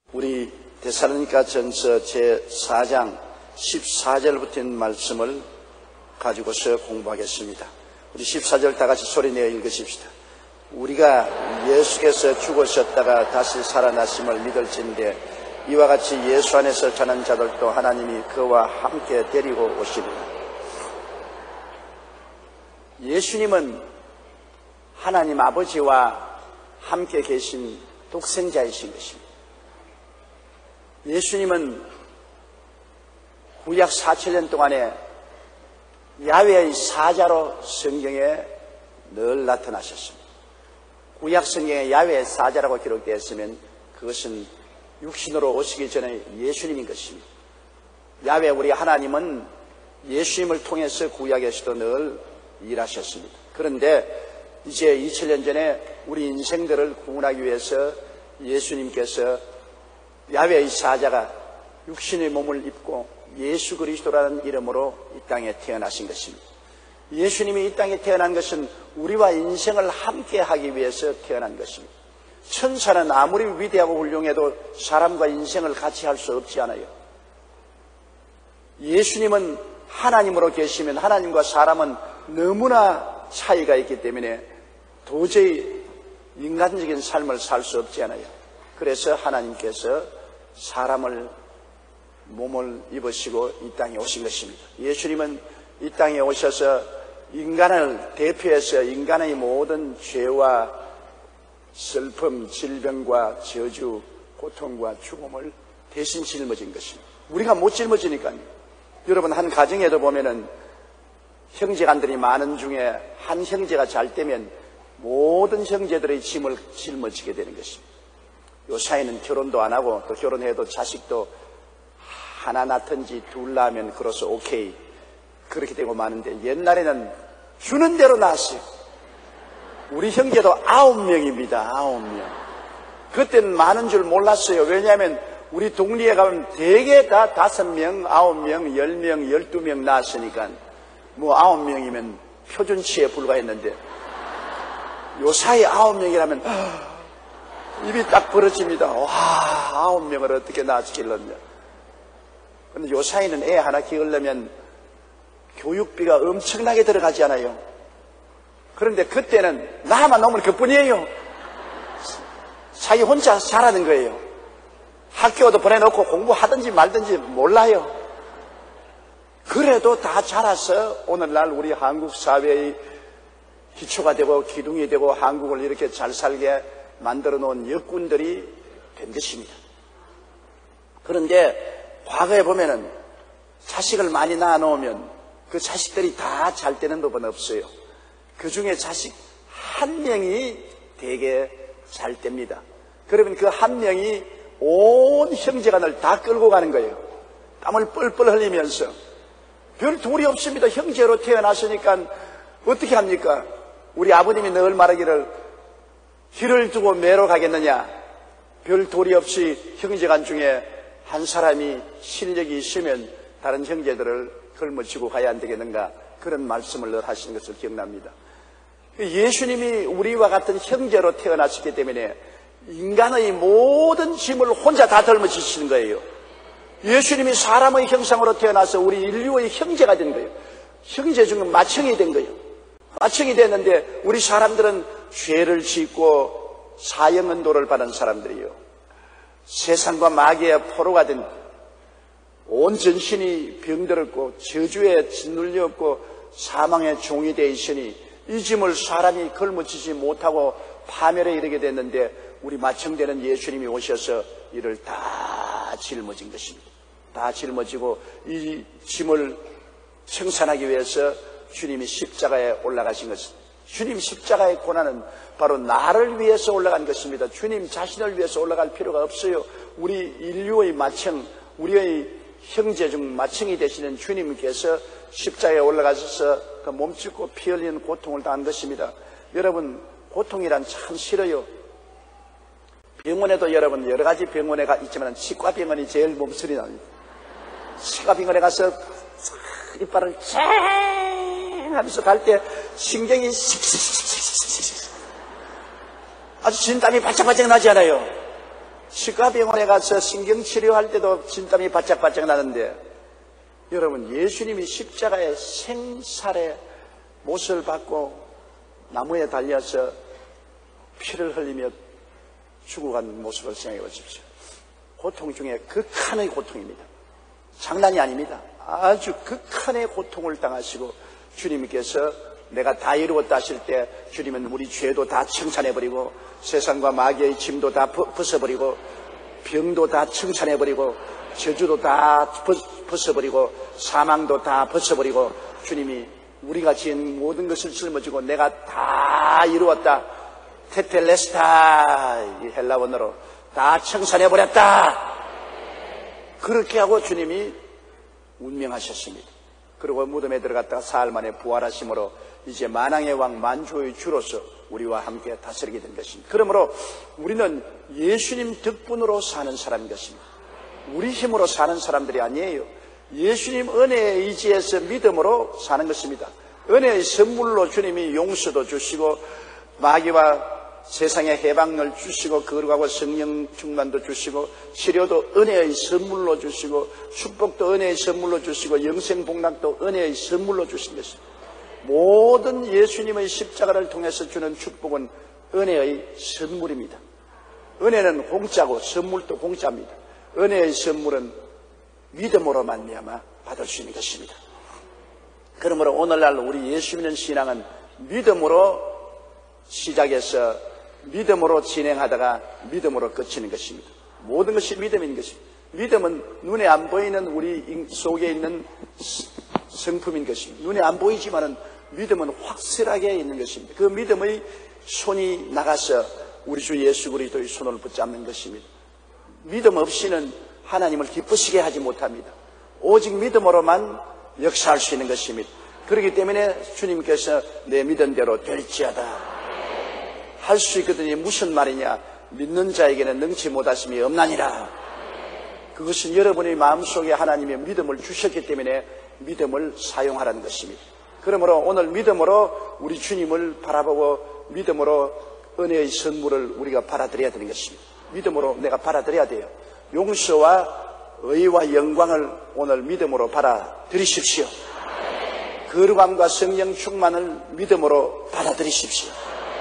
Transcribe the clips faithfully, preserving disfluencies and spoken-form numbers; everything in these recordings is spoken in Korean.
우리 데살로니가 전서 제사 장 십사 절부터 있는 말씀을 가지고서 공부하겠습니다. 우리 십사 절 다 같이 소리내어 읽으십시다. 우리가 예수께서 죽으셨다가 다시 살아나심을 믿을진대 이와 같이 예수 안에서 자는 자들도 하나님이 그와 함께 데리고 오시리라. 예수님은 하나님 아버지와 함께 계신 독생자이신 것입니다. 예수님은 구약 사천 년 동안에 야훼의 사자로 성경에 늘 나타나셨습니다. 구약 성경에 야훼의 사자라고 기록되어 있으면 그것은 육신으로 오시기 전에 예수님인 것입니다. 야훼 우리 하나님은 예수님을 통해서 구약에서도 늘 일하셨습니다. 그런데 이제 이천 년 전에 우리 인생들을 구원하기 위해서 예수님께서 야훼의 사자가 육신의 몸을 입고 예수 그리스도라는 이름으로 이 땅에 태어나신 것입니다. 예수님이 이 땅에 태어난 것은 우리와 인생을 함께 하기 위해서 태어난 것입니다. 천사는 아무리 위대하고 훌륭해도 사람과 인생을 같이 할 수 없지 않아요. 예수님은 하나님으로 계시면 하나님과 사람은 너무나 차이가 있기 때문에 도저히 인간적인 삶을 살 수 없지 않아요. 그래서 하나님께서 사람을 몸을 입으시고 이 땅에 오신 것입니다. 예수님은 이 땅에 오셔서 인간을 대표해서 인간의 모든 죄와 슬픔, 질병과 저주, 고통과 죽음을 대신 짊어진 것입니다. 우리가 못 짊어지니까요. 여러분 한 가정에도 보면은 형제간들이 많은 중에 한 형제가 잘 되면 모든 형제들의 짐을 짊어지게 되는 것입니다. 요 사이는 결혼도 안 하고 또 결혼해도 자식도 하나 낳든지 둘 낳으면 그로서 오케이 그렇게 되고 마는데 옛날에는 주는 대로 낳았어요. 우리 형제도 아홉 명입니다. 아홉 명. 그때는 많은 줄 몰랐어요. 왜냐하면 우리 동리에 가면 대개 다 다섯 명, 아홉 명, 열 명, 열두 명 낳았으니까 뭐 아홉 명이면 표준치에 불과했는데 요 사이 아홉 명이라면 입이 딱 벌어집니다. 와, 아홉 명을 어떻게 낳았길렀냐. 근데 요 사이는 애 하나 키우려면 교육비가 엄청나게 들어가지 않아요. 그런데 그때는 나만 놓으면 그뿐이에요. 자기 혼자 잘하는 거예요. 학교도 보내놓고 공부하든지 말든지 몰라요. 그래도 다 자라서 오늘날 우리 한국 사회의 기초가 되고 기둥이 되고 한국을 이렇게 잘 살게 만들어 놓은 역군들이 된 것입니다. 그런데 과거에 보면은 자식을 많이 낳아 놓으면 그 자식들이 다 잘 되는 법은 없어요. 그 중에 자식 한 명이 되게 잘 됩니다. 그러면 그 한 명이 온 형제간을 다 끌고 가는 거예요. 땀을 뻘뻘 흘리면서. 별 도리 없습니다. 형제로 태어났으니까 어떻게 합니까? 우리 아버님이 늘 말하기를 길을 두고 매로 가겠느냐. 별 도리 없이 형제간 중에 한 사람이 실력이 있으면 다른 형제들을 걸머쥐고 가야 안 되겠는가. 그런 말씀을 늘 하시는 것을 기억납니다. 예수님이 우리와 같은 형제로 태어났기 때문에 인간의 모든 짐을 혼자 다 짊어지시는 거예요. 예수님이 사람의 형상으로 태어나서 우리 인류의 형제가 된 거예요. 형제 중에 맏형이 된 거예요. 맏형이 됐는데 우리 사람들은 죄를 짓고 사형언도를 받은 사람들이에요. 세상과 마귀의 포로가 된 온 전신이 병들었고 저주에 짓눌렸고 사망의 종이 되어 있으니 이 짐을 사람이 걸머쥐지 못하고 파멸에 이르게 됐는데 우리 맏형되는 예수님이 오셔서 이를 다 짊어진 것입니다. 다 짊어지고 이 짐을 청산하기 위해서 주님이 십자가에 올라가신 것입니다. 주님 십자가의 고난은 바로 나를 위해서 올라간 것입니다. 주님 자신을 위해서 올라갈 필요가 없어요. 우리 인류의 맏형, 우리의 형제 중 맏형이 되시는 주님께서 십자가에 올라가셔서 그 몸짓고 피 흘리는 고통을 당한 것입니다. 여러분 고통이란 참 싫어요. 병원에도 여러분 여러 가지 병원에 가 있지만 치과 병원이 제일 몸소리 납니다. 치과 병원에 가서 이빨을 쨍 하면서 갈 때 신경이 씩씩씩씩씩 아주 진땀이 바짝바짝 나지 않아요. 치과병원에 가서 신경치료할 때도 진땀이 바짝바짝 나는데, 여러분, 예수님이 십자가의 생살의 못을 받고 나무에 달려서 피를 흘리며 죽어간 모습을 생각해 보십시오. 고통 중에 극한의 고통입니다. 장난이 아닙니다. 아주 극한의 고통을 당하시고, 주님께서 내가 다 이루었다 하실 때 주님은 우리 죄도 다 청산해버리고, 세상과 마귀의 짐도 다 벗어버리고, 병도 다 청산해버리고, 저주도 다 벗어버리고, 사망도 다 벗어버리고, 주님이 우리가 지은 모든 것을 짊어지고 내가 다 이루었다, 테텔레스타, 이 헬라 원어로 다 청산해버렸다, 그렇게 하고 주님이 운명하셨습니다. 그리고 무덤에 들어갔다가 사흘 만에 부활하심으로 이제 만왕의 왕 만주의 주로서 우리와 함께 다스리게 된 것입니다. 그러므로 우리는 예수님 덕분으로 사는 사람인 것입니다. 우리 힘으로 사는 사람들이 아니에요. 예수님 은혜에 의지해서 믿음으로 사는 것입니다. 은혜의 선물로 주님이 용서도 주시고 마귀와 세상의 해방을 주시고 거룩하고 성령 충만도 주시고 치료도 은혜의 선물로 주시고 축복도 은혜의 선물로 주시고 영생복락도 은혜의 선물로 주신 것입니다. 모든 예수님의 십자가를 통해서 주는 축복은 은혜의 선물입니다. 은혜는 공짜고 선물도 공짜입니다. 은혜의 선물은 믿음으로 말미암아 받을 수 있는 것입니다. 그러므로 오늘날 우리 예수 믿는 신앙은 믿음으로 시작해서 믿음으로 진행하다가 믿음으로 그치는 것입니다. 모든 것이 믿음인 것입니다. 믿음은 눈에 안 보이는 우리 속에 있는 성품인 것입니다. 눈에 안 보이지만은 믿음은 확실하게 있는 것입니다. 그 믿음의 손이 나가서 우리 주 예수 그리스도의 손을 붙잡는 것입니다. 믿음 없이는 하나님을 기쁘시게 하지 못합니다. 오직 믿음으로만 역사할 수 있는 것입니다. 그렇기 때문에 주님께서 내 믿은 대로 될지어다 할 수 있거든요. 무슨 말이냐? 믿는 자에게는 능치 못하심이 없나니라. 그것은 여러분의 마음속에 하나님의 믿음을 주셨기 때문에 믿음을 사용하라는 것입니다. 그러므로 오늘 믿음으로 우리 주님을 바라보고 믿음으로 은혜의 선물을 우리가 받아들여야 되는 것입니다. 믿음으로 내가 받아들여야 돼요. 용서와 의와 영광을 오늘 믿음으로 받아들이십시오. 거룩함과 성령 충만을 믿음으로 받아들이십시오.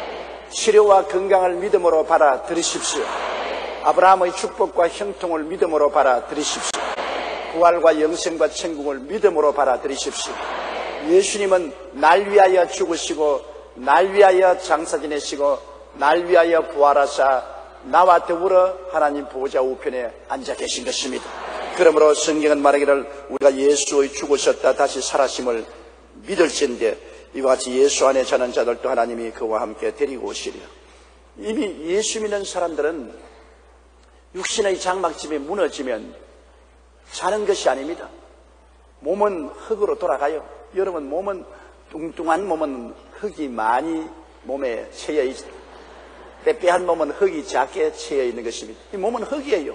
치료와 건강을 믿음으로 받아들이십시오. 아브라함의 축복과 형통을 믿음으로 받아들이십시오. 부활과 영생과 천국을 믿음으로 받아들이십시오. 예수님은 날 위하여 죽으시고 날 위하여 장사 지내시고 날 위하여 부활하사 나와 더불어 하나님 보호자 우편에 앉아 계신 것입니다. 그러므로 성경은 말하기를 우리가 예수의 죽으셨다 다시 살아심을 믿을진데 이와 같이 예수 안에 사는 자들도 하나님이 그와 함께 데리고 오시리라. 이미 예수 믿는 사람들은 육신의 장막집이 무너지면 자는 것이 아닙니다. 몸은 흙으로 돌아가요. 여러분, 몸은 뚱뚱한 몸은 흙이 많이 몸에 채여 있, 빼빼한 몸은 흙이 작게 채여 있는 것입니다. 이 몸은 흙이에요.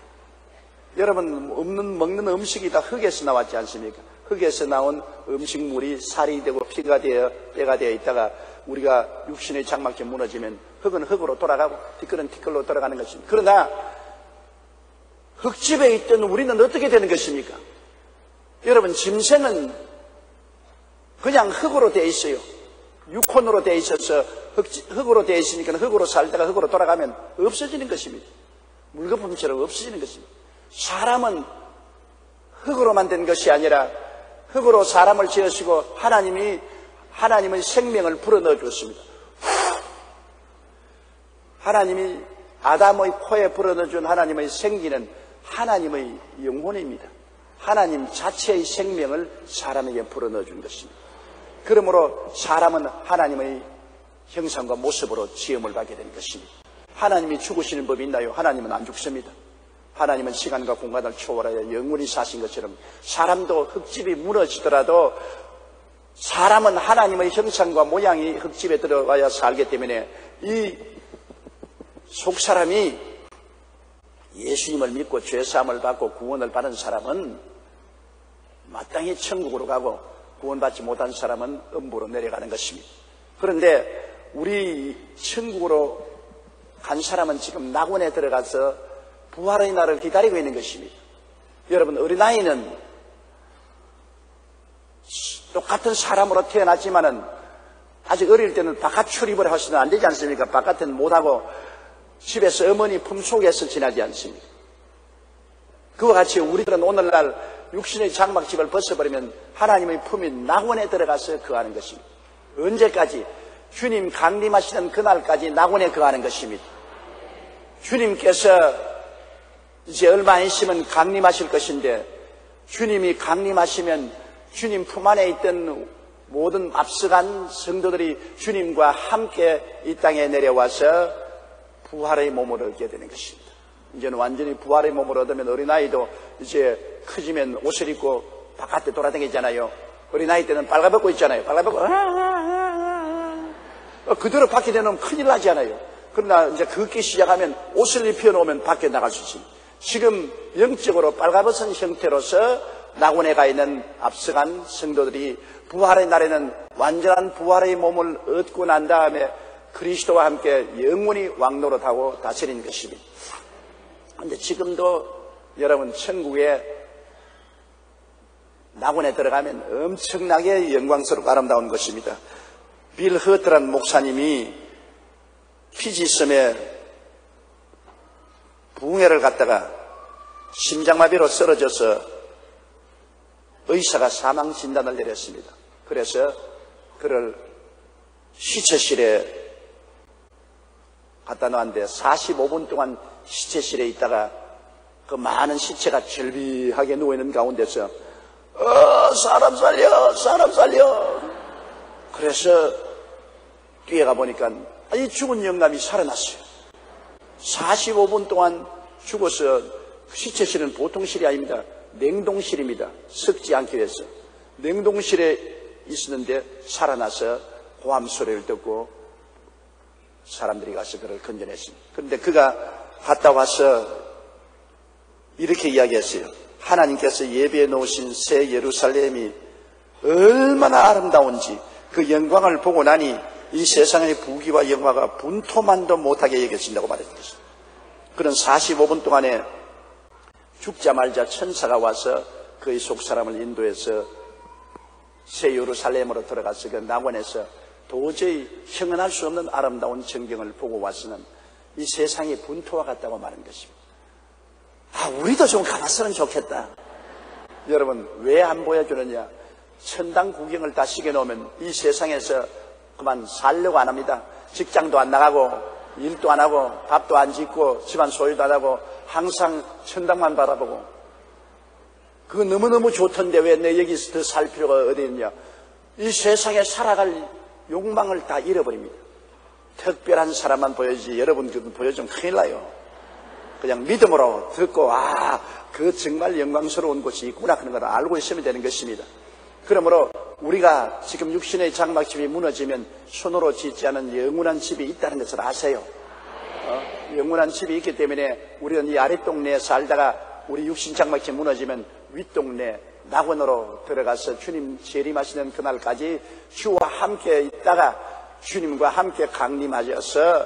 여러분, 없는 먹는 음식이 다 흙에서 나왔지 않습니까? 흙에서 나온 음식물이 살이 되고 피가 되어 뼈가 되어 있다가 우리가 육신의 장막이 무너지면 흙은 흙으로 돌아가고 티끌은 티끌로 돌아가는 것입니다. 그러나 흙집에 있던 우리는 어떻게 되는 것입니까? 여러분, 짐승은 그냥 흙으로 되어 있어요. 육혼으로 되어 있어서 흙, 흙으로 되어 있으니까 흙으로 살다가 흙으로 돌아가면 없어지는 것입니다. 물거품처럼 없어지는 것입니다. 사람은 흙으로 만든 것이 아니라 흙으로 사람을 지으시고 하나님이 하나님의 생명을 불어넣어 주었습니다. 하나님이 아담의 코에 불어넣어 준 하나님의 생기는 하나님의 영혼입니다. 하나님 자체의 생명을 사람에게 불어넣어 준 것입니다. 그러므로 사람은 하나님의 형상과 모습으로 지음을 받게 된 것입니다. 하나님이 죽으시는 법이 있나요? 하나님은 안 죽습니다. 하나님은 시간과 공간을 초월하여 영원히 사신 것처럼 사람도 흙집이 무너지더라도 사람은 하나님의 형상과 모양이 흙집에 들어가야 살기 때문에 이 속사람이 예수님을 믿고 죄사함을 받고 구원을 받은 사람은 마땅히 천국으로 가고 구원받지 못한 사람은 음부로 내려가는 것입니다. 그런데 우리 천국으로 간 사람은 지금 낙원에 들어가서 부활의 날을 기다리고 있는 것입니다. 여러분, 어린아이는 똑같은 사람으로 태어났지만은 아직 어릴 때는 바깥 출입을 하시면 안 되지 않습니까? 바깥에는 못하고 집에서 어머니 품속에서 지나지 않습니까? 그와 같이 우리들은 오늘날 육신의 장막집을 벗어버리면 하나님의 품이 낙원에 들어가서 거하는 것입니다. 언제까지? 주님 강림하시는 그날까지 낙원에 거하는 것입니다. 주님께서 이제 얼마 안 있으면 강림하실 것인데, 주님이 강림하시면 주님 품 안에 있던 모든 앞서간 성도들이 주님과 함께 이 땅에 내려와서 부활의 몸을 얻게 되는 것입니다. 이제는 완전히 부활의 몸을 얻으면 어린아이도 이제 커지면 옷을 입고 바깥에 돌아다니잖아요. 어린아이 때는 빨가벗고 있잖아요. 빨가벗고 그대로 밖에 내놓으면 큰일 나잖아요. 그러나 이제 걷기 시작하면 옷을 입혀놓으면 밖에 나갈 수 있습니다. 지금 영적으로 빨가벗은 형태로서 낙원에 가 있는 앞서간 성도들이 부활의 날에는 완전한 부활의 몸을 얻고 난 다음에 그리스도와 함께 영원히 왕노릇하고 다스리는 것입니다. 그런데 지금도 여러분 천국에 낙원에 들어가면 엄청나게 영광스럽고 아름다운 것입니다. 빌 허트란 목사님이 피지섬에 부흥회를 갔다가 심장마비로 쓰러져서 의사가 사망 진단을 내렸습니다. 그래서 그를 시체실에 갖다 놓았는데 사십오 분 동안 시체실에 있다가 그 많은 시체가 절비하게 누워있는 가운데서 어, 사람 살려, 사람 살려. 그래서 뛰어가 보니까 이 죽은 영감이 살아났어요. 사십오 분 동안 죽어서 시체실은 보통 실이 아닙니다. 냉동실입니다. 썩지 않기 위해서. 냉동실에 있었는데 살아나서 고함 소리를 듣고 사람들이 가서 그를 건져냈습니다. 그런데 그가 갔다 와서 이렇게 이야기했어요. 하나님께서 예비해 놓으신 새 예루살렘이 얼마나 아름다운지 그 영광을 보고 나니 이 세상의 부귀와 영화가 분토만도 못하게 여겨진다고 말했습니다. 그런 사십오 분 동안에 죽자마자 천사가 와서 그의 속사람을 인도해서 새 예루살렘으로 들어가서 그 낙원에서 도저히 형언할 수 없는 아름다운 전경을 보고 와서는 이 세상이 분토와 같다고 말한 것입니다. 아, 우리도 좀 가봤으면 좋겠다. 여러분, 왜 안 보여주느냐? 천당 구경을 다 시켜놓으면 이 세상에서 그만 살려고 안 합니다. 직장도 안 나가고 일도 안 하고 밥도 안 짓고 집안 소유도 안 하고 항상 천당만 바라보고 그거 너무너무 좋던데 왜 내 여기서 더 살 필요가 어디 있냐? 이 세상에 살아갈 욕망을 다 잃어버립니다. 특별한 사람만 보여주지 여러분 그 보여주면 큰일 나요. 그냥 믿음으로 듣고 아, 그 정말 영광스러운 곳이 있구나 그런 걸 알고 있으면 되는 것입니다. 그러므로 우리가 지금 육신의 장막집이 무너지면 손으로 짓지 않은 영원한 집이 있다는 것을 아세요. 어? 영원한 집이 있기 때문에 우리는 이 아랫동네에 살다가 우리 육신 장막집이 무너지면 윗동네 낙원으로 들어가서 주님 재림하시는 그날까지 주와 함께 있다가 주님과 함께 강림하셔서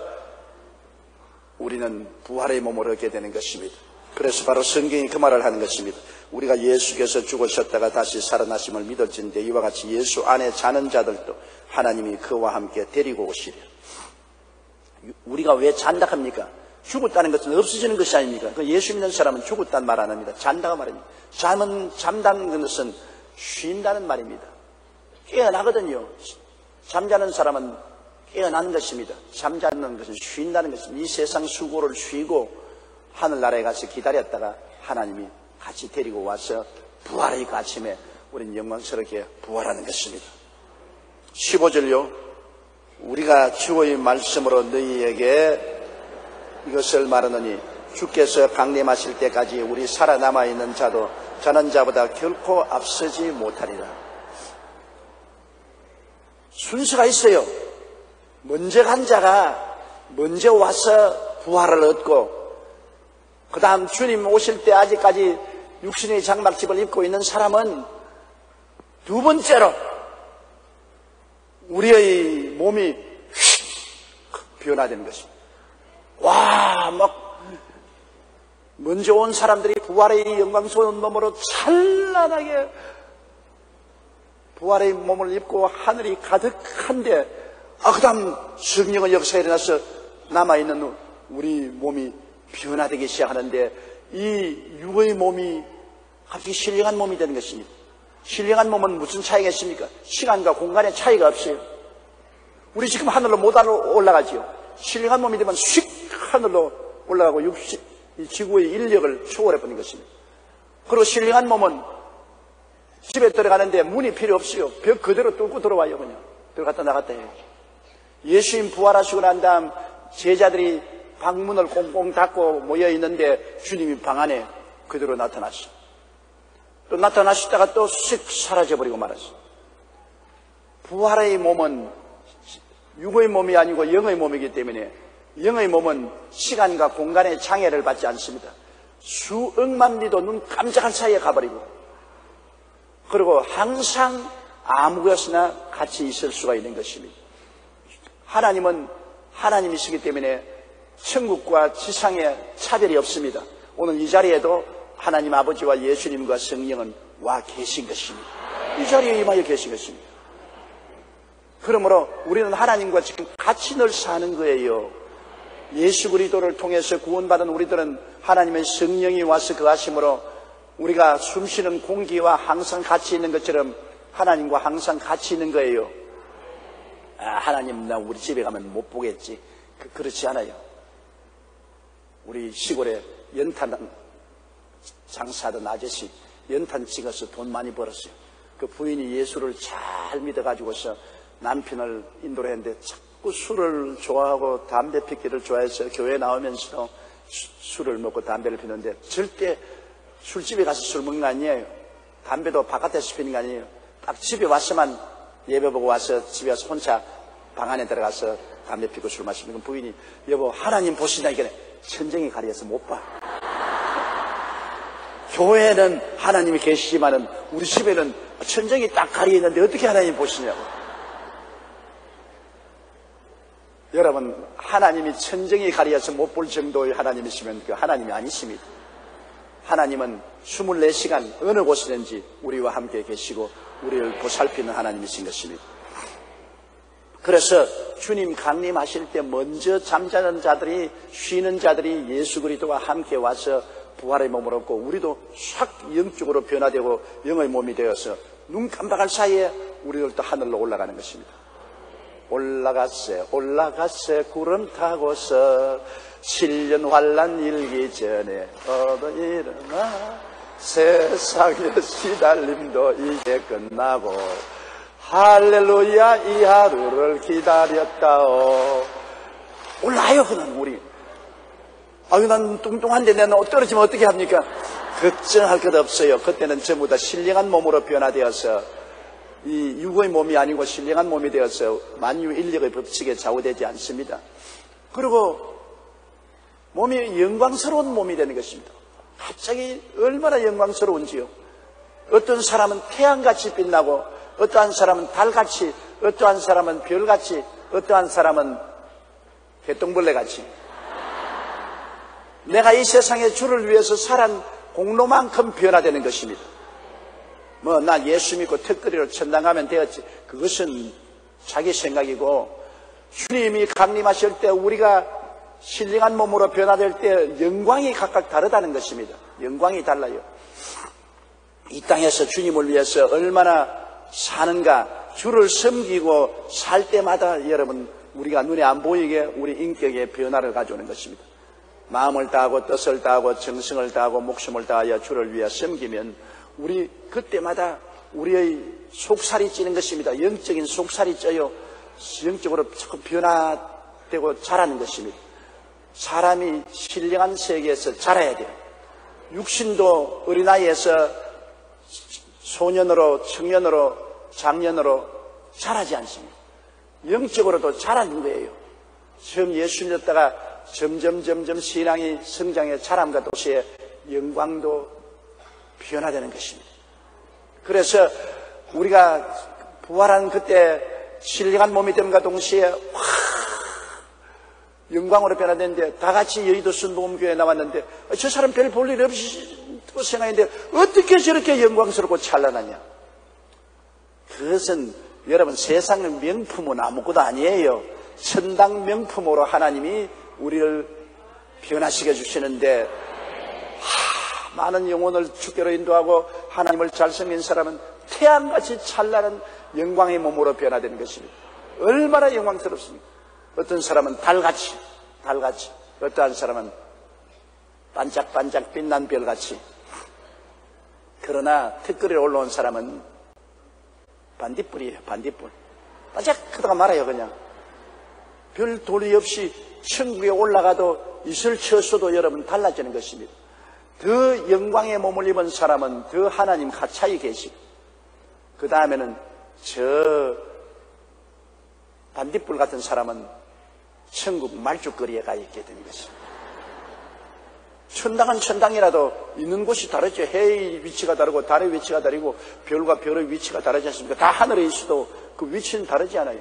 우리는 부활의 몸을 얻게 되는 것입니다. 그래서 바로 성경이 그 말을 하는 것입니다. 우리가 예수께서 죽으셨다가 다시 살아나심을 믿을진데 이와 같이 예수 안에 자는 자들도 하나님이 그와 함께 데리고 오시리라. 우리가 왜 잔다 합니까? 죽었다는 것은 없어지는 것이 아닙니까? 그 예수 믿는 사람은 죽었다는 말 안 합니다. 잔다가 말입니다. 잠은, 잠다는 것은 쉰다는 말입니다. 깨어나거든요. 잠자는 사람은 깨어나는 것입니다. 잠자는 것은 쉰다는 것입니다. 이 세상 수고를 쉬고 하늘나라에 가서 기다렸다가 하나님이 같이 데리고 와서 부활의 그 아침에 우리는 영광스럽게 부활하는 것입니다. 십오 절요. 우리가 주의 말씀으로 너희에게 이것을 말하노니 주께서 강림하실 때까지 우리 살아남아 있는 자도 자는 자보다 결코 앞서지 못하리라. 순서가 있어요. 먼저 간 자가 먼저 와서 부활을 얻고 그 다음 주님 오실 때 아직까지 육신의 장막집을 입고 있는 사람은 두 번째로 우리의 몸이 휙 변화되는 것입니다. 와, 막 먼저 온 사람들이 부활의 영광스러운 몸으로 찬란하게 부활의 몸을 입고 하늘이 가득한데, 아, 그 다음 성령의 역사에 일어나서 남아있는 우리 몸이 변화되기 시작하는데, 이 육의 몸이 갑자기 신령한 몸이 되는 것입니다. 신령한 몸은 무슨 차이가 있습니까? 시간과 공간의 차이가 없어요. 우리 지금 하늘로 못 올라가지요. 신령한 몸이 되면 휙 하늘로 올라가고 육신, 이 지구의 인력을 초월해버린 것입니다. 그리고 신령한 몸은 집에 들어가는데 문이 필요 없어요. 벽 그대로 뚫고 들어와요. 그냥 들어갔다 나갔다 해요. 예수님 부활하시고 난 다음 제자들이 방문을 꽁꽁 닫고 모여있는데 주님이 방 안에 그대로 나타났어요. 또 나타나시다가 또 쓱 사라져버리고 말았어요. 부활의 몸은 육의 몸이 아니고 영의 몸이기 때문에, 영의 몸은 시간과 공간의 장애를 받지 않습니다. 수억만 리도 눈 깜짝할 사이에 가버리고, 그리고 항상 아무 것이나 같이 있을 수가 있는 것입니다. 하나님은 하나님이시기 때문에 천국과 지상에 차별이 없습니다. 오늘 이 자리에도 하나님 아버지와 예수님과 성령은 와 계신 것입니다. 이 자리에 임하여 계신 것입니다. 그러므로 우리는 하나님과 지금 같이 늘 사는 거예요. 예수 그리스도를 통해서 구원받은 우리들은 하나님의 성령이 와서 거하심으로 우리가 숨쉬는 공기와 항상 같이 있는 것처럼 하나님과 항상 같이 있는 거예요. 아, 하나님 나 우리 집에 가면 못 보겠지. 그, 그렇지 않아요. 우리 시골에 연탄 장사하던 아저씨 연탄 찍어서 돈 많이 벌었어요. 그 부인이 예수를 잘 믿어가지고서 남편을 인도를 했는데 자꾸 술을 좋아하고 담배 피기를 좋아해서 교회 나오면서도 수, 술을 먹고 담배를 피는데 절대 술집에 가서 술 먹는 거 아니에요. 담배도 바깥에서 피는 거 아니에요. 딱 집에 왔으면 예배 보고 와서 집에 와서 혼자 방 안에 들어가서 담배 피고 술 마시면 부인이 여보 하나님 보신다니까 천정이 가려서 못 봐. 교회는 하나님이 계시지만은 우리 집에는 천정이 딱 가려 있는데 어떻게 하나님 보시냐고. 여러분 하나님이 천정이 가려서 못 볼 정도의 하나님이시면 그 하나님이 아니십니다. 하나님은 이십사 시간 어느 곳이든지 우리와 함께 계시고 우리를 보살피는 하나님이신 것입니다. 그래서 주님 강림하실 때 먼저 잠자는 자들이 쉬는 자들이 예수 그리스도와 함께 와서 부활의 몸을 얻고 우리도 싹 영적으로 변화되고 영의 몸이 되어서 눈 깜박할 사이에 우리들도 하늘로 올라가는 것입니다. 올라갔세 올라갔세 구름 타고서 칠 년 환난 일기 전에 얻어 일어나 세상의 시달림도 이제 끝나고 할렐루야 이 하루를 기다렸다오. 올라요 그는 우리. 아유 난 뚱뚱한데 내가 떨어지면 어떻게 합니까? 걱정할 것 없어요. 그때는 전부 다 신령한 몸으로 변화되어서 이 육의 몸이 아니고 신령한 몸이 되어서 만유인력의 법칙에 좌우되지 않습니다. 그리고 몸이 영광스러운 몸이 되는 것입니다. 갑자기 얼마나 영광스러운지요. 어떤 사람은 태양같이 빛나고 어떠한 사람은 달같이, 어떠한 사람은 별같이, 어떠한 사람은 개똥벌레같이. 내가 이 세상에 주를 위해서 살한 공로만큼 변화되는 것입니다. 뭐 나 예수 믿고 턱걸이로 천당 가면 되었지. 그것은 자기 생각이고 주님이 강림하실 때 우리가 신령한 몸으로 변화될 때 영광이 각각 다르다는 것입니다. 영광이 달라요. 이 땅에서 주님을 위해서 얼마나 사는가, 주를 섬기고 살 때마다 여러분 우리가 눈에 안 보이게 우리 인격의 변화를 가져오는 것입니다. 마음을 다하고 뜻을 다하고 정성을 다하고 목숨을 다하여 주를 위해 섬기면 우리 그때마다 우리의 속살이 찌는 것입니다. 영적인 속살이 쪄요. 영적으로 자꾸 변화되고 자라는 것입니다. 사람이 신령한 세계에서 자라야 돼요. 육신도 어린아이에서 소년으로 청년으로 장년으로 자라지 않습니다. 영적으로도 자라는 거예요. 처음 예수 믿었다가 점점 점점 신앙이 성장해 자람과 동시에 영광도 변화되는 것입니다. 그래서 우리가 부활한 그때 신령한 몸이 됨과 동시에 확 영광으로 변화됐는데 다 같이 여의도 순복음교회에 나왔는데 저 사람 별 볼 일 없이 생각했는데 어떻게 저렇게 영광스럽고 찬란하냐. 그것은 여러분 세상의 명품은 아무것도 아니에요. 천당 명품으로 하나님이 우리를 변화시켜 주시는데 하, 많은 영혼을 주께로 인도하고 하나님을 잘 섬긴 사람은 태양같이 찬란한 영광의 몸으로 변화되는 것입니다. 얼마나 영광스럽습니까? 어떤 사람은 달같이 달같이 어떠한 사람은 반짝반짝 빛난 별같이. 그러나 턱걸이에 올라온 사람은 반딧불이에요. 반딧불. 반짝 하다가 말아요. 그냥 별 도리 없이 천국에 올라가도 이슬 쳐서도 여러분 달라지는 것입니다. 더 영광의 몸을 입은 사람은 더 하나님 가차에 계시고 그 다음에는 저 반딧불 같은 사람은 천국 말죽거리에 가 있게 되는 것입니다. 천당은 천당이라도 있는 곳이 다르죠. 해의 위치가 다르고 달의 위치가 다르고 별과 별의 위치가 다르지 않습니까? 다 하늘에 있어도 그 위치는 다르지 않아요.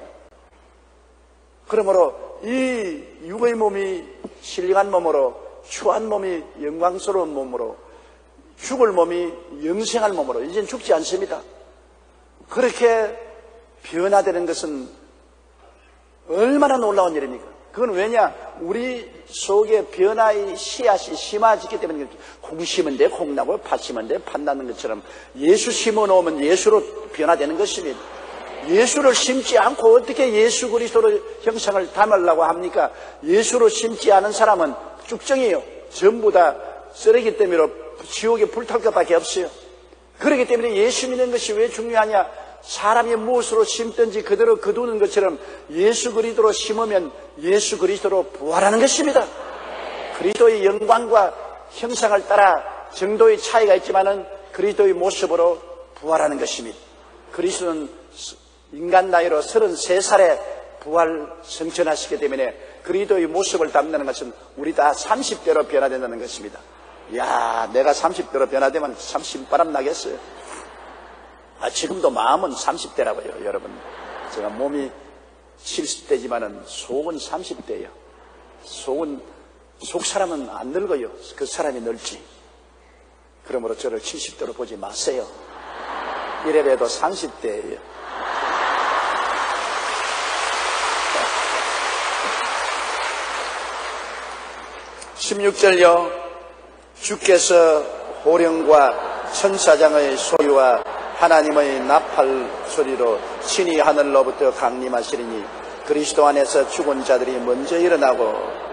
그러므로 이 육의 몸이 신령한 몸으로, 추한 몸이 영광스러운 몸으로, 죽을 몸이 영생할 몸으로 이제는 죽지 않습니다. 그렇게 변화되는 것은 얼마나 놀라운 일입니까? 그건 왜냐? 우리 속에 변화의 씨앗이 심어지기 때문에 콩 심은 데 콩 나고 팥 심은 데 팥 나는 것처럼 예수 심어 놓으면 예수로 변화되는 것입니다. 예수를 심지 않고 어떻게 예수 그리스도의 형상을 담으려고 합니까? 예수로 심지 않은 사람은 쭉정이에요. 전부 다 쓰레기 때문에 지옥에 불탈 것밖에 없어요. 그렇기 때문에 예수 믿는 것이 왜 중요하냐? 사람이 무엇으로 심든지 그대로 거두는 것처럼 예수 그리스도로 심으면 예수 그리스도로 부활하는 것입니다. 그리스도의 영광과 형상을 따라 정도의 차이가 있지만은 그리스도의 모습으로 부활하는 것입니다. 그리스도는 인간 나이로 서른세 살에 부활 성천하시기 때문에 그리스도의 모습을 담는 것은 우리 다 삼십 대로 변화된다는 것입니다. 이야, 내가 삼십 대로 변화되면 참 신바람 나겠어요. 아, 지금도 마음은 삼십 대라고요, 여러분. 제가 몸이 칠십 대지만은 속은 삼십 대예요. 속은, 속 사람은 안 늙어요. 그 사람이 늙지. 그러므로 저를 칠십 대로 보지 마세요. 이래봬도 삼십 대예요. 십육 절요. 주께서 호령과 천사장의 소리와 하나님의 나팔 소리로 친히 하늘로부터 강림하시리니 그리스도 안에서 죽은 자들이 먼저 일어나고.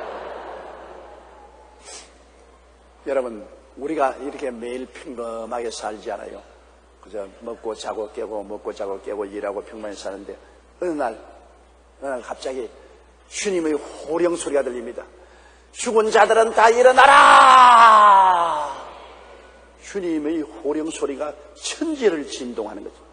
여러분, 우리가 이렇게 매일 평범하게 살지 않아요. 그저 먹고 자고 깨고 먹고 자고 깨고 일하고 평범하게 사는데 어느 날 어느 날 갑자기 주님의 호령 소리가 들립니다. 죽은 자들은 다 일어나라! 주님의 호령 소리가 천지를 진동하는 거죠.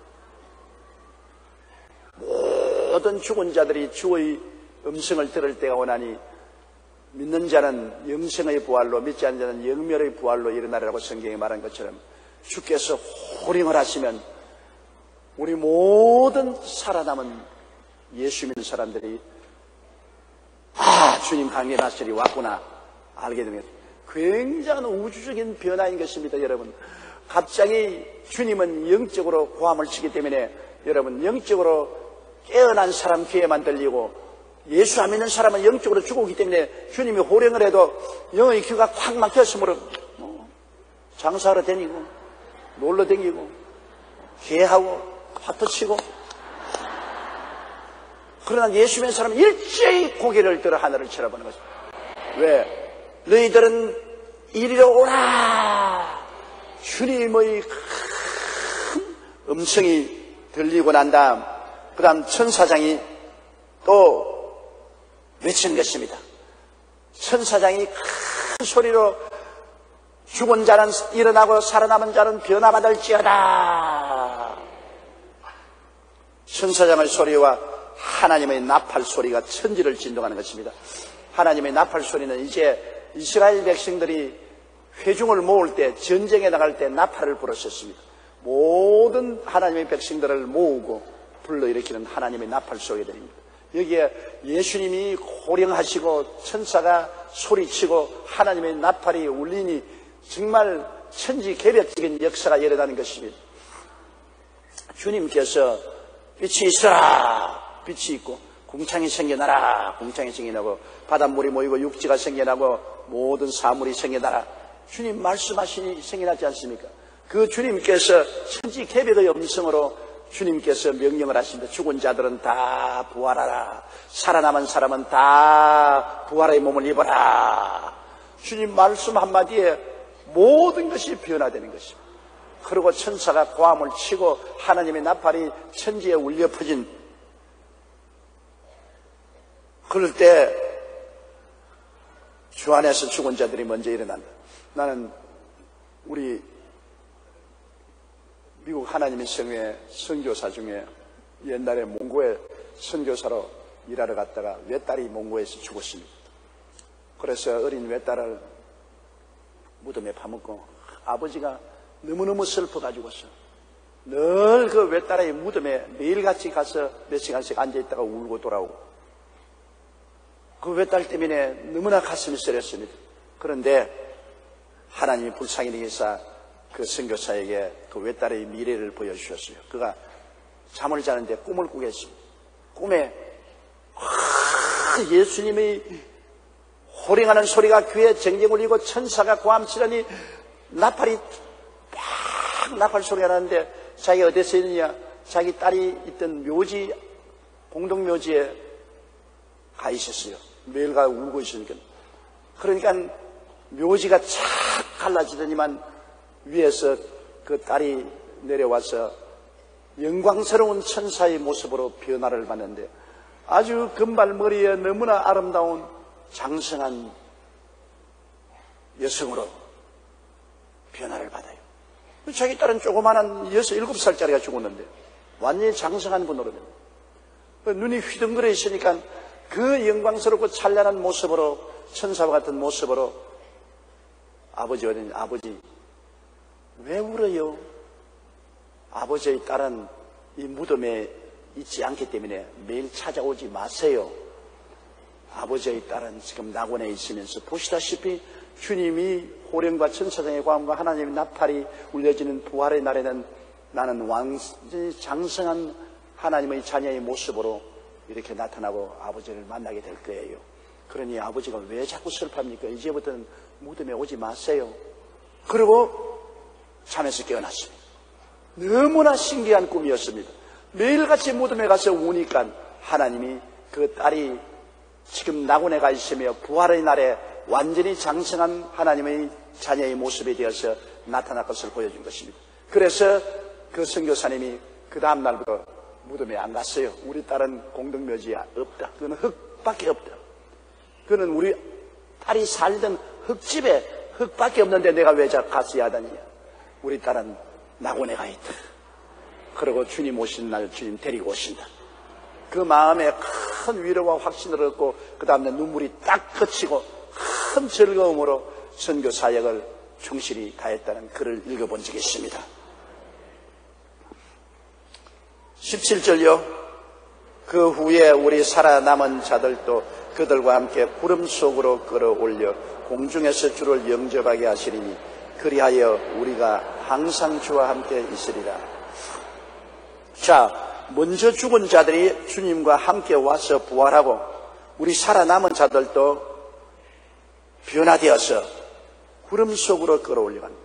모든 죽은 자들이 주의 음성을 들을 때가 오나니 믿는 자는 영생의 부활로, 믿지 않는 자는 영멸의 부활로 일어나리라고 성경에 말한 것처럼 주께서 호령을 하시면 우리 모든 살아남은 예수 믿는 사람들이 아, 주님 강림하시리 왔구나 알게 됩니다. 굉장한 우주적인 변화인 것입니다, 여러분. 갑자기 주님은 영적으로 고함을 치기 때문에 여러분, 영적으로 깨어난 사람 귀에만 들리고 예수 안 믿는 사람은 영적으로 죽었기 때문에 주님이 호령을 해도 영의 귀가 콱 막혔으므로 장사하러 다니고 놀러 다니고 개하고 화투 치고. 그러나 예수 믿는 사람은 일제히 고개를 들어 하늘을 쳐다보는 거죠. 왜? 너희들은 이리로 오라! 주님의 큰 음성이 들리고 난 다음 그 다음 천사장이 또 외친 것입니다. 천사장이 큰 소리로 죽은 자는 일어나고 살아남은 자는 변화받을지어다. 천사장의 소리와 하나님의 나팔 소리가 천지를 진동하는 것입니다. 하나님의 나팔 소리는 이제 이스라엘 백성들이 회중을 모을 때, 전쟁에 나갈 때 나팔을 불었었습니다. 모든 하나님의 백성들을 모으고 불러일으키는 하나님의 나팔 소리가 됩니다. 여기에 예수님이 호령하시고 천사가 소리치고 하나님의 나팔이 울리니 정말 천지개벽적인 역사가 일어나는 것입니다. 주님께서 빛이 있어라, 빛이 있고 궁창이 생겨나라, 궁창이 생겨나고 바닷물이 모이고 육지가 생겨나고 모든 사물이 생겨나라. 주님 말씀하시니 생겨나지 않습니까? 그 주님께서 천지개벽의 음성으로 주님께서 명령을 하십니다. 죽은 자들은 다 부활하라. 살아남은 사람은 다 부활의 몸을 입어라. 주님 말씀 한마디에 모든 것이 변화되는 것입니다. 그리고 천사가 고함을 치고 하나님의 나팔이 천지에 울려 퍼진 그럴 때 주 안에서 죽은 자들이 먼저 일어난다. 나는 우리 미국 하나님의 성회 선교사 중에 옛날에 몽고에 선교사로 일하러 갔다가 외딸이 몽고에서 죽었습니다. 그래서 어린 외딸을 무덤에 파묻고 아버지가 너무너무 슬퍼가지고서 늘 그 외딸의 무덤에 매일같이 가서 몇 시간씩 앉아있다가 울고 돌아오고 그 외딸 때문에 너무나 가슴이 쓰렸습니다. 그런데 하나님이 불쌍히 여기사 그 선교사에게 그 외딸의 미래를 보여주셨어요. 그가 잠을 자는데 꿈을 꾸게 했습니다. 꿈에 예수님의 호령하는 소리가 귀에 쟁쟁 울리고 천사가 고함치더니 나팔이 팍 나팔 소리가 나는데 자기가 어디서 있느냐, 자기 딸이 있던 묘지, 공동묘지에 가 있었어요. 매일가 울고 있으니까. 그러니까 묘지가 착 갈라지더니만 위에서 그 딸이 내려와서 영광스러운 천사의 모습으로 변화를 받는데 아주 금발머리에 너무나 아름다운 장성한 여성으로 변화를 받아요. 자기 딸은 조그마한 여섯, 일곱 살짜리가 죽었는데 완전히 장성한 분으로 됩니다. 눈이 휘둥그레 있으니까 그 영광스럽고 찬란한 모습으로 천사와 같은 모습으로 아버지 어린 아버지 왜 울어요? 아버지의 딸은 이 무덤에 있지 않기 때문에 매일 찾아오지 마세요. 아버지의 딸은 지금 낙원에 있으면서 보시다시피 주님이 호령과 천사장의 고함과 하나님의 나팔이 울려지는 부활의 날에는 나는 완전히 장성한 하나님의 자녀의 모습으로 이렇게 나타나고 아버지를 만나게 될 거예요. 그러니 아버지가 왜 자꾸 슬퍼합니까? 이제부터는 무덤에 오지 마세요. 그리고 잠에서 깨어났습니다. 너무나 신기한 꿈이었습니다. 매일같이 무덤에 가서 우니까 하나님이 그 딸이 지금 낙원에 가 있으며 부활의 날에 완전히 장성한 하나님의 자녀의 모습이 되어서 나타날 것을 보여준 것입니다. 그래서 그 선교사님이 그 다음 날부터 무덤에 안 갔어요. 우리 딸은 공동묘지에 없다. 그건 흙밖에 없다. 그는 우리 딸이 살던 흙집에 흙밖에 없는데 내가 왜 갔어야 하다니. 우리 딸은 낙원에 가 있다. 그리고 주님 오신 날 주님 데리고 오신다. 그 마음에 큰 위로와 확신을 얻고 그 다음에 눈물이 딱 그치고 큰 즐거움으로 선교 사역을 충실히 다했다는 글을 읽어본 적이 있습니다. 십칠 절요. 그 후에 우리 살아남은 자들도 그들과 함께 구름 속으로 끌어올려 공중에서 주를 영접하게 하시리니 그리하여 우리가 항상 주와 함께 있으리라. 자, 먼저 죽은 자들이 주님과 함께 와서 부활하고 우리 살아남은 자들도 변화되어서 구름 속으로 끌어올려갑니다.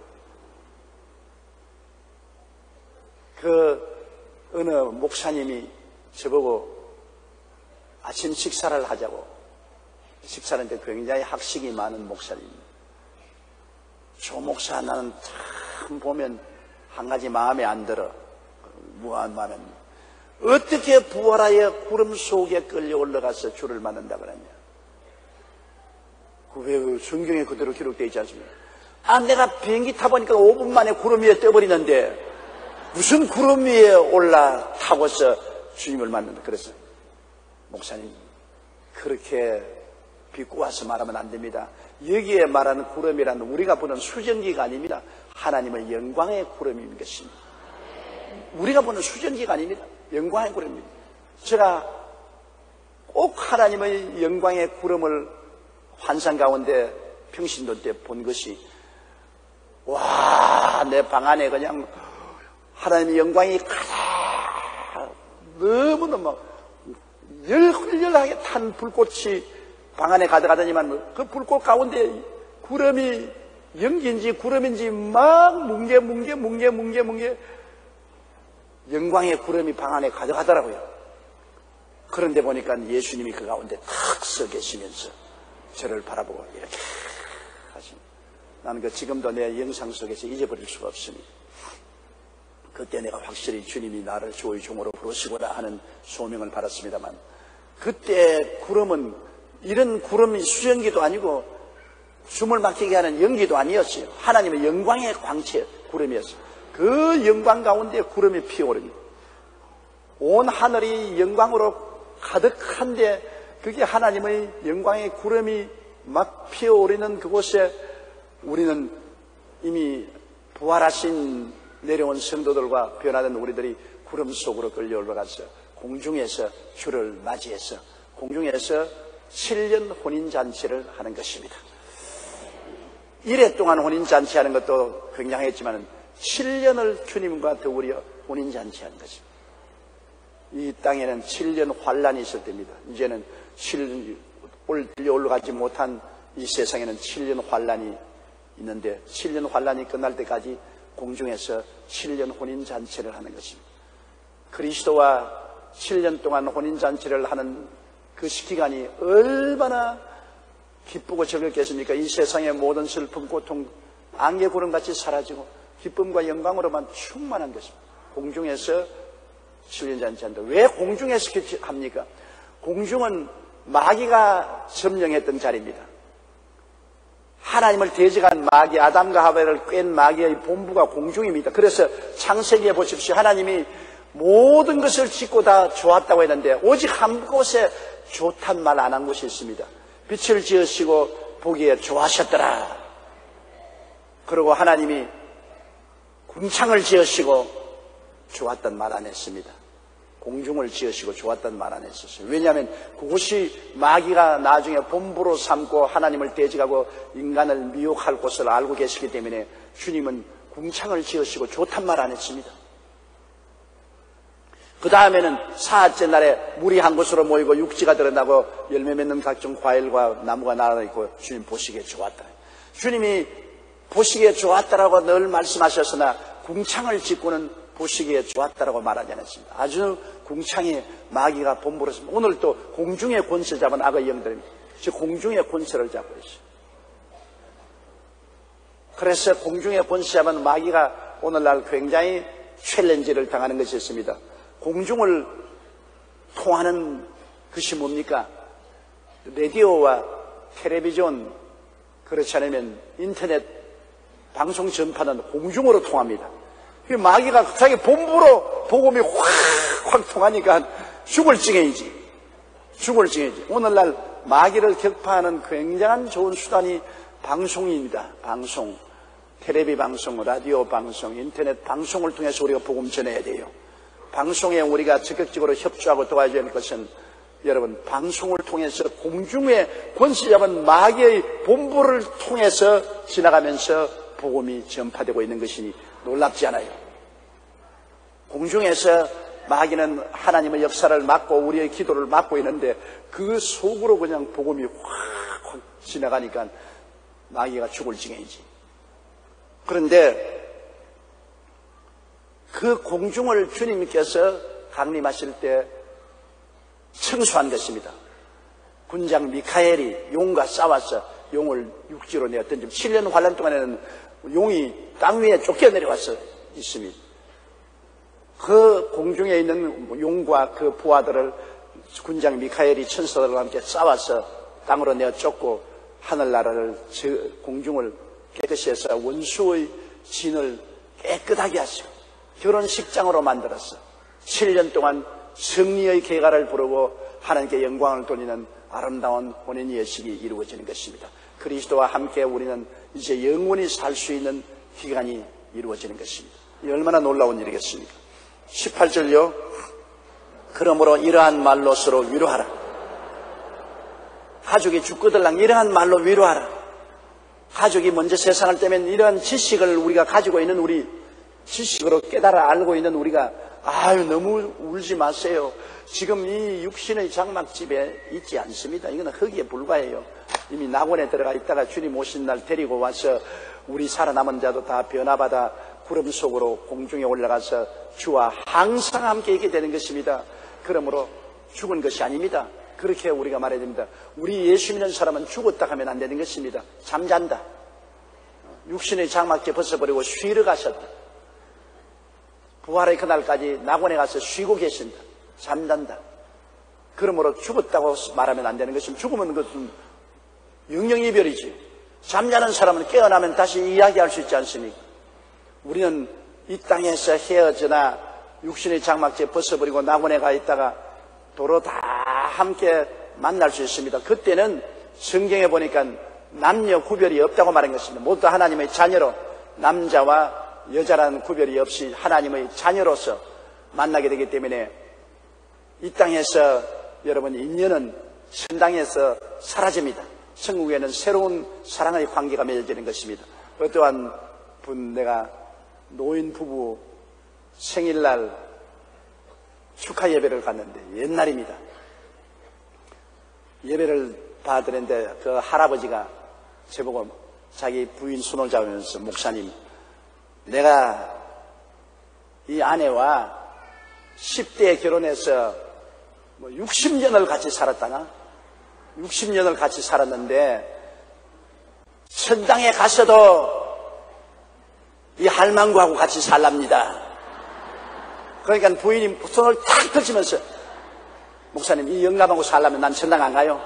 그 어느 목사님이 저보고 아침 식사를 하자고, 식사하는데 굉장히 학식이 많은 목사님입니다. 조 목사 나는 참 보면 한 가지 마음에 안 들어. 무한 마음에 어떻게 부활하여 구름 속에 끌려 올라가서 주를 만난다 그러냐. 그 왜 성경에 그대로 기록되어 있지 않습니까? 아, 내가 비행기 타보니까 오 분 만에 구름 위에 떠버리는데 무슨 구름 위에 올라타고서 주님을 만난다. 그래서 목사님 그렇게 비꼬아서 말하면 안 됩니다. 여기에 말하는 구름이란 우리가 보는 수증기가 아닙니다. 하나님의 영광의 구름인 것입니다. 우리가 보는 수증기가 아닙니다. 영광의 구름입니다. 제가 꼭 하나님의 영광의 구름을 환상 가운데 평신도 때 본 것이, 와, 내 방 안에 그냥 하나님의 영광이 가득, 너무너무 열흘열하게 탄 불꽃이 방 안에 가득하더니만 그 불꽃 가운데 구름이 연기인지 구름인지 막 뭉게 뭉게 뭉게 뭉게 뭉게 영광의 구름이 방 안에 가득하더라고요. 그런데 보니까 예수님이 그 가운데 탁 서 계시면서 저를 바라보고 이렇게 하십니다. 나는 그 지금도 내 영상 속에서 잊어버릴 수가 없습니다. 그때 내가 확실히 주님이 나를 주의 종으로 부르시구나 하는 소명을 받았습니다만, 그때 구름은 이런 구름이 수연기도 아니고 숨을 막히게 하는 연기도 아니었어요. 하나님의 영광의 광채 구름이었어요. 그 영광 가운데 구름이 피어오르니 온 하늘이 영광으로 가득한데, 그게 하나님의 영광의 구름이 막 피어오르는 그곳에 우리는 이미 부활하신 내려온 성도들과 변화된 우리들이 구름 속으로 끌려 올라가서 공중에서 주를 맞이해서 공중에서 칠 년 혼인잔치를 하는 것입니다. 일 회 동안 혼인잔치하는 것도 굉장했지만 칠 년을 주님과 더불어 혼인잔치하는 것입니다. 이 땅에는 칠 년 환란이 있을 때입니다. 이제는 칠 년 올라가지 못한 이 세상에는 칠 년 환란이 있는데, 칠 년 환란이 끝날 때까지 공중에서 칠 년 혼인잔치를 하는 것입니다. 그리스도와 칠 년 동안 혼인잔치를 하는 그 기간이 얼마나 기쁘고 즐겁겠습니까? 이 세상의 모든 슬픔, 고통, 안개구름같이 사라지고 기쁨과 영광으로만 충만한 것입니다. 공중에서 칠 년 잔치한다. 왜 공중에서 합니까? 공중은 마귀가 점령했던 자리입니다. 하나님을 대적한 마귀, 아담과 하와를 꿰는 마귀의 본부가 공중입니다. 그래서 창세기에 보십시오. 하나님이 모든 것을 짓고 다 좋았다고 했는데 오직 한 곳에 좋단 말 안 한 곳이 있습니다. 빛을 지으시고 보기에 좋아하셨더라. 그리고 하나님이 궁창을 지으시고 좋았단 말 안 했습니다. 공중을 지으시고 좋았단 말 안 했었어요. 왜냐하면 그곳이 마귀가 나중에 본부로 삼고 하나님을 대적하고 인간을 미혹할 곳을 알고 계시기 때문에 주님은 궁창을 지으시고 좋단 말 안 했습니다. 그 다음에는 사흘째 날에 물이 한 곳으로 모이고 육지가 드러나고 열매 맺는 각종 과일과 나무가 날아있고 주님 보시기에 좋았다. 주님이 보시기에 좋았다라고 늘 말씀하셨으나 궁창을 짓고는 보시기에 좋았다라고 말하지 않았습니다. 아주 궁창에 마귀가 본부로 씁니다. 오늘 또 공중의 권세 잡은 악의 영들입니다. 즉 공중의 권세를 잡고 있어요. 그래서 공중의 권세 잡은 마귀가 오늘날 굉장히 챌린지를 당하는 것이 있습니다. 공중을 통하는 것이 뭡니까? 라디오와 텔레비전, 그렇지 않으면 인터넷 방송 전파는 공중으로 통합니다. 마귀가 자기 본부로 복음이 확, 확 통하니까 죽을 징해이지. 죽을 징해이지. 오늘날 마귀를 격파하는 굉장한 좋은 수단이 방송입니다. 방송. 텔레비 방송, 라디오 방송, 인터넷 방송을 통해서 우리가 복음 전해야 돼요. 방송에 우리가 적극적으로 협조하고 도와줘야 할 것은 여러분, 방송을 통해서 공중에 권세 잡은 마귀의 본부를 통해서 지나가면서 복음이 전파되고 있는 것이니 놀랍지 않아요. 공중에서 마귀는 하나님의 역사를 막고 우리의 기도를 막고 있는데 그 속으로 그냥 복음이 확, 확 지나가니까 마귀가 죽을 지경이지. 그런데 그 공중을 주님께서 강림하실 때 청소한 것입니다. 군장 미카엘이 용과 싸워서 용을 육지로 내어 던지고 칠 년 환란 동안에는 용이 땅 위에 쫓겨내려와서 있습니다. 그 공중에 있는 용과 그 부하들을 군장 미카엘이 천사들과 함께 싸워서 땅으로 내어 쫓고 하늘나라를 공중을 깨끗이 해서 원수의 진을 깨끗하게 하시고 결혼식장으로 만들었어. 칠 년 동안 승리의 계가를 부르고 하나님께 영광을 돌리는 아름다운 혼인 예식이 이루어지는 것입니다. 그리스도와 함께 우리는 이제 영원히 살 수 있는 기간이 이루어지는 것입니다. 이 얼마나 놀라운 일이겠습니까? 십팔 절요. 그러므로 이러한 말로 서로 위로하라. 가족이 죽거들랑 이러한 말로 위로하라. 가족이 먼저 세상을 떼면 이러한 지식을 우리가 가지고 있는 우리 지식으로 깨달아 알고 있는 우리가 아유 너무 울지 마세요. 지금 이 육신의 장막집에 있지 않습니다. 이거는 흙에 불과해요. 이미 낙원에 들어가 있다가 주님 오신 날 데리고 와서 우리 살아남은 자도 다 변화받아 구름 속으로 공중에 올라가서 주와 항상 함께 있게 되는 것입니다. 그러므로 죽은 것이 아닙니다. 그렇게 우리가 말해야 됩니다. 우리 예수 믿는 사람은 죽었다 하면 안 되는 것입니다. 잠잔다. 육신의 장막제 벗어버리고 쉬러 가셨다. 부활의 그날까지 낙원에 가서 쉬고 계신다. 잠잔다. 그러므로 죽었다고 말하면 안 되는 것입니다. 죽으면 그것은 영영이별이지. 잠자는 사람은 깨어나면 다시 이야기할 수 있지 않습니까? 우리는 이 땅에서 헤어져나 육신의 장막제 벗어버리고 낙원에 가 있다가 도로 다 함께 만날 수 있습니다. 그때는 성경에 보니까 남녀 구별이 없다고 말한 것입니다. 모두 다 하나님의 자녀로 남자와 여자라는 구별이 없이 하나님의 자녀로서 만나게 되기 때문에 이 땅에서 여러분 인연은 천당에서 사라집니다. 천국에는 새로운 사랑의 관계가 맺어지는 것입니다. 어떠한 분 내가 노인 부부 생일날 축하 예배를 갔는데 옛날입니다. 예배를 받았는데 그 할아버지가 저보고 자기 부인 손을 잡으면서 목사님 내가 이 아내와 십 대에 결혼해서 뭐 육십 년을 같이 살았다나 육십 년을 같이 살았는데 천당에 가서도 이 할망구하고 같이 살랍니다. 그러니까 부인이 손을 탁 펼치면서 목사님 이 영감하고 살려면 난 천당 안 가요.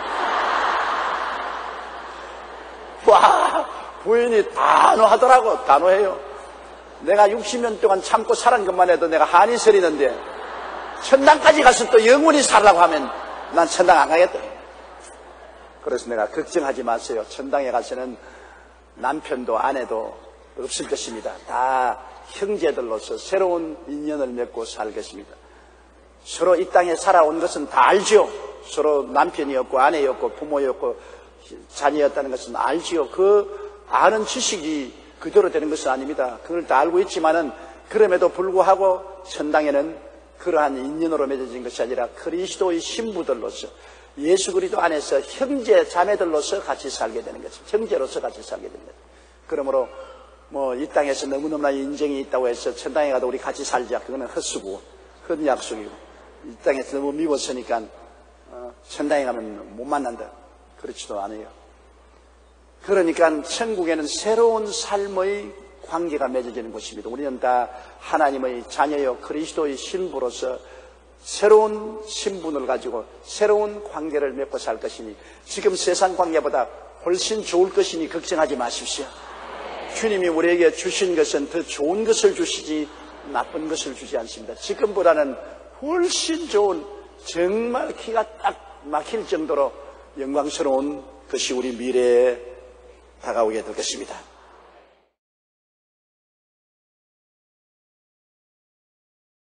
와 부인이 단호하더라고. 단호해요. 내가 육십 년 동안 참고 살은 것만 해도 내가 한이 서리는데 천당까지 가서 또 영원히 살라고 하면 난 천당 안 가겠다. 그래서 내가 걱정하지 마세요. 천당에 가서는 남편도 아내도 없을 것입니다. 다 형제들로서 새로운 인연을 맺고 살 것입니다. 서로 이 땅에 살아온 것은 다 알죠. 서로 남편이었고 아내였고 부모였고 자녀였다는 것은 알지요. 그 아는 지식이 그대로 되는 것은 아닙니다. 그걸 다 알고 있지만은 그럼에도 불구하고 천당에는 그러한 인연으로 맺어진 것이 아니라 그리스도의 신부들로서 예수 그리스도 안에서 형제 자매들로서 같이 살게 되는 것입니다. 형제로서 같이 살게 됩니다. 그러므로 뭐 이 땅에서 너무너무나 인정이 있다고 해서 천당에 가도 우리 같이 살자. 그거는 헛수고 헛 약속이고 이 땅에서 너무 미웠으니까 어, 천당에 가면 못 만난다. 그렇지도 않아요. 그러니까 천국에는 새로운 삶의 관계가 맺어지는 곳입니다. 우리는 다 하나님의 자녀요 그리스도의 신부로서 새로운 신분을 가지고 새로운 관계를 맺고 살 것이니 지금 세상 관계보다 훨씬 좋을 것이니 걱정하지 마십시오. 주님이 우리에게 주신 것은 더 좋은 것을 주시지 나쁜 것을 주지 않습니다. 지금보다는 훨씬 좋은 정말 기가 딱 막힐 정도로 영광스러운 것이 우리 미래에 다가오게 될 것입니다.